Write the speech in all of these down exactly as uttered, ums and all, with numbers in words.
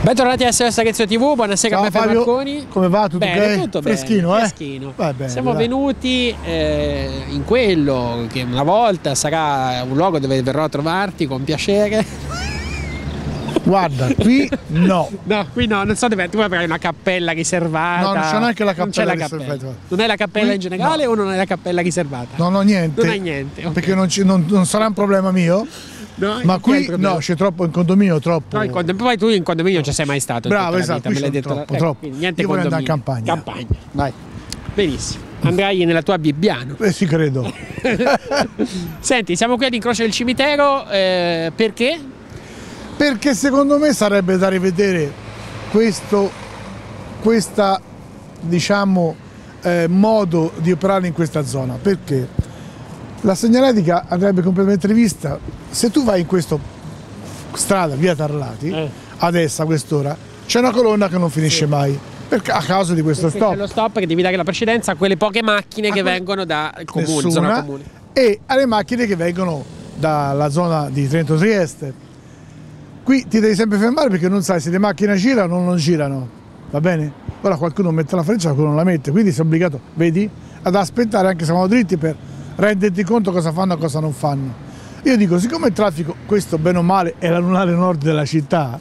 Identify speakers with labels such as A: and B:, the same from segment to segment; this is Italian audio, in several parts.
A: Bentornati a S O S Arezzo T V, buonasera.
B: Ciao,
A: Beppe
B: Fabio.
A: Marconi.
B: Come va? Tutto
A: bene,
B: ok?
A: Tutto
B: Freschino,
A: bene,
B: eh?
A: freschino.
B: Va bene,
A: Siamo
B: dai.
A: venuti eh, in quello che una volta sarà un luogo dove verrò a trovarti con piacere.
B: Guarda, qui no.
A: No, qui no, non so dove. Tu avrai una cappella riservata.
B: No, non c'è neanche la
A: Non c'è
B: cappella
A: la cappella.
B: riservata.
A: Non è la cappella
B: Qui
A: in generale
B: no.
A: o non è la cappella riservata?
B: Non ho niente.
A: Non hai niente. ok.
B: Perché non, ci- non- non sarà un problema mio.
A: No,
B: Ma
A: chi è il
B: qui
A: problema?
B: no, c'è troppo in condominio, troppo.
A: No, in condominio, poi tu in condominio non ci sei mai stato. in
B: Bravo,
A: tutta la
B: esatto,
A: vita,
B: qui
A: me l'hai
B: sono
A: detto.
B: troppo,
A: ecco,
B: troppo.
A: quindi niente
B: Io voglio andare in
A: condominio.
B: campagna.
A: Campagna, vai. Benissimo. Andrai nella tua Bibbiano.
B: Eh sì, credo.
A: Senti, siamo qui all'incrocio del cimitero eh, perché?
B: Perché secondo me sarebbe da rivedere questo, questa, diciamo, eh, modo di operare in questa zona. Perché la segnaletica andrebbe completamente rivista. Se tu vai in questa strada, via Tarlati,
A: Eh.
B: adesso a quest'ora, c'è una colonna che non finisce mai, perché, a causa di questo
A: Perché c'è
B: stop.
A: lo stop che devi dare la precedenza a quelle poche macchine
B: A
A: che
B: que-
A: vengono dal comune,
B: Nessuna,
A: zona comune.
B: e alle macchine che vengono dalla zona di Trento Trieste. Qui ti devi sempre fermare perché non sai se le macchine girano o non girano, va bene? Ora qualcuno mette la freccia, qualcuno non la mette, quindi sei obbligato, vedi, ad aspettare anche se vanno dritti per renderti conto cosa fanno e cosa non fanno. Io dico, siccome il traffico, questo bene o male, è l'anulare nord della città,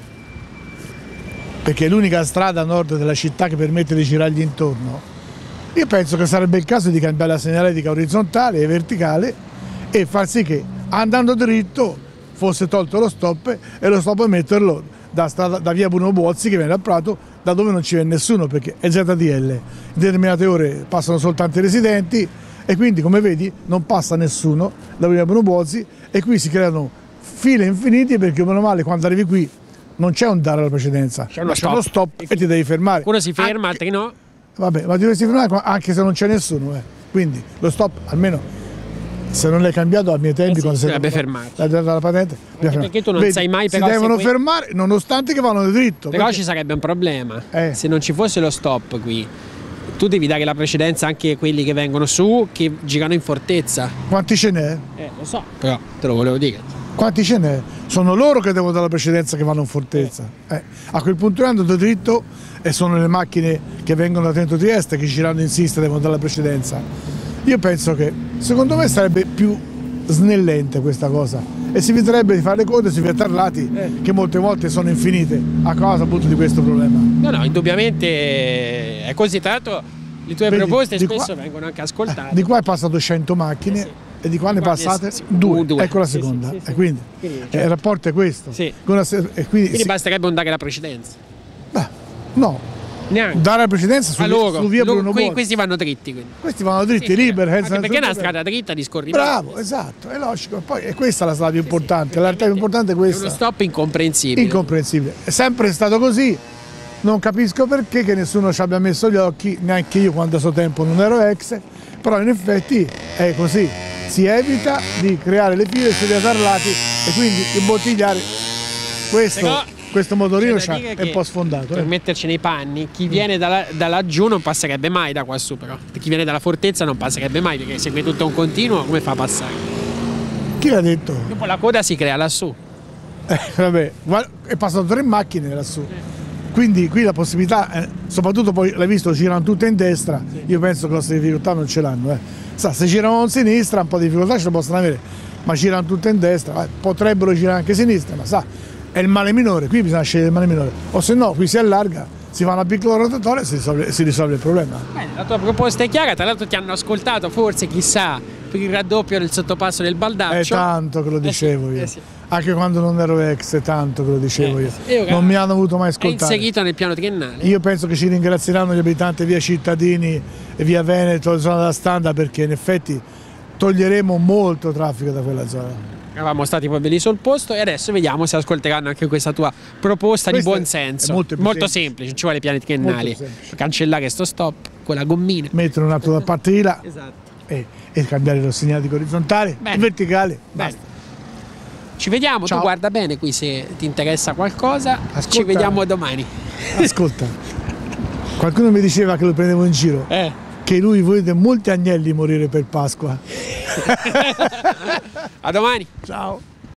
B: perché è l'unica strada a nord della città che permette di girargli intorno, io penso che sarebbe il caso di cambiare la segnaletica orizzontale e verticale e far sì che andando dritto fosse tolto lo stop e lo stop metterlo da, strada, da via Bruno Buozzi che viene dal Prato, da dove non ci viene nessuno perché è Z D L. In determinate ore passano soltanto i residenti e quindi, come vedi, non passa nessuno da via Bruno Buozzi e qui si creano file infiniti perché meno male quando arrivi qui non c'è un dare alla precedenza,
A: C'è uno
B: ma c'è uno
A: stop.
B: stop e ti devi fermare.
A: Uno si ferma,
B: Anche-
A: altri no.
B: Vabbè, ma ti dovresti fermare anche se non c'è nessuno, eh. Quindi lo stop, almeno se non l'hai cambiato ai miei tempi,
A: Eh sì,
B: quando sei
A: dovrebbe fermarsi.
B: la, la, la patente, bisogna fermare.
A: perché tu non
B: Vedi,
A: sai mai
B: si
A: però se
B: devono
A: que-
B: fermare nonostante che vanno dritto.
A: Però
B: perché-
A: ci sarebbe un problema.
B: Eh.
A: Se non ci fosse lo stop qui, tu devi dare la precedenza anche a quelli che vengono su, che girano in fortezza.
B: Quanti ce n'è?
A: Eh, lo so. Però te lo volevo dire.
B: Quanti ce n'è? Sono loro che devono dare la precedenza che vanno in fortezza. Eh. A quel punto andando dritto e sono le macchine che vengono da Trento Trieste che girando in sinistra devono dare la precedenza. Io penso che secondo me sarebbe più snellente questa cosa e si eviterebbe di fare le code sui via Tarlati
A: Eh.
B: che molte volte sono infinite a causa appunto di questo problema.
A: No, no, indubbiamente è così. Tra l'altro le tue
B: Vedi,
A: proposte
B: di
A: spesso
B: qua-
A: vengono anche ascoltate.
B: Di qua è passato cento macchine
A: Eh sì.
B: e di qua ne
A: Qua ne-
B: passate
A: sì,
B: due.
A: due.
B: Ecco la
A: Sì, sì,
B: seconda.
A: sì, sì.
B: E quindi,
A: Quindi,
B: eh,
A: cioè-
B: il rapporto è questo.
A: Sì.
B: Con una se- e quindi,
A: Quindi
B: sì.
A: basterebbe non dare la precedenza.
B: Beh, no,
A: Neanche.
B: dare la precedenza su,
A: A loro,
B: su via
A: loro-
B: Bruno
A: que-
B: Buozzi.
A: questi vanno dritti. Quindi.
B: Questi vanno dritti,
A: Sì, sì,
B: liberi,
A: anche
B: senza
A: perché è una
B: nessun
A: strada dritta di scorrimento.
B: Bravo, esatto, è logico. Poi è questa la strada più importante, la realtà più importante è
A: È uno
B: questa.
A: stop incomprensibile.
B: Incomprensibile. È sempre stato così. Non capisco perché che nessuno ci abbia messo gli occhi, neanche io quando a suo tempo non ero ex, però in effetti è così. Si evita di creare le file sui via Tarlati e quindi imbottigliare questo,
A: Però
B: questo motorino
A: c'è da
B: c'ha-
A: dire
B: è un
A: che,
B: po' sfondato.
A: Per
B: eh.
A: metterci nei panni, chi viene dalla- da laggiù non passerebbe mai da quassù, però. Chi viene dalla fortezza non passerebbe mai perché segue tutto un continuo, come fa a passare?
B: Chi l'ha detto?
A: Dopo la coda si crea lassù.
B: Eh, vabbè, guarda, è passato tre macchine lassù. Quindi qui la possibilità, eh, soprattutto poi l'hai visto, girano tutte in destra, io penso che queste difficoltà non ce l'hanno. Eh. Sa, se girano in sinistra un po' di difficoltà ce le possono avere, ma girano tutte in destra, eh, potrebbero girare anche a sinistra, ma sa, è il male minore, qui bisogna scegliere il male minore. O se no, qui si allarga, si fa una piccola rotatoria e si risolve, si risolve il problema.
A: Bene, la tua proposta è chiara, tra l'altro ti hanno ascoltato, forse chissà, per il raddoppio del sottopasso del
B: È
A: Baldaccio.
B: tanto che lo
A: Eh sì,
B: dicevo io.
A: eh sì.
B: Anche quando non ero ex, è tanto che lo dicevo
A: Eh,
B: io.
A: sì. Io,
B: Non mi hanno avuto mai
A: È
B: ascoltato.
A: inserito nel piano triennale.
B: Io penso che ci ringrazieranno gli abitanti via Cittadini e via Veneto, zona della Standa, perché in effetti toglieremo molto traffico da quella zona.
A: Eravamo stati proprio lì sul posto e adesso vediamo se ascolteranno anche questa tua proposta
B: Questa
A: di buon
B: è-
A: senso.
B: è molto più
A: semplice,
B: semplice.
A: non ci vuole piani triennali.
B: Molto semplice.
A: Cancellare sto stop con la gommina.
B: Mettere un attimo da parte di là
A: Esatto.
B: e, e cambiare lo segnalico orizzontale
A: Bene.
B: e verticale.
A: Bene.
B: Basta.
A: Ci vediamo,
B: Ciao.
A: tu guarda bene qui se ti interessa qualcosa.
B: Ascolta.
A: Ci vediamo domani.
B: Ascolta, qualcuno mi diceva che lo prendevo in giro,
A: Eh.
B: che lui vede molti agnelli morire per Pasqua.
A: A domani.
B: Ciao.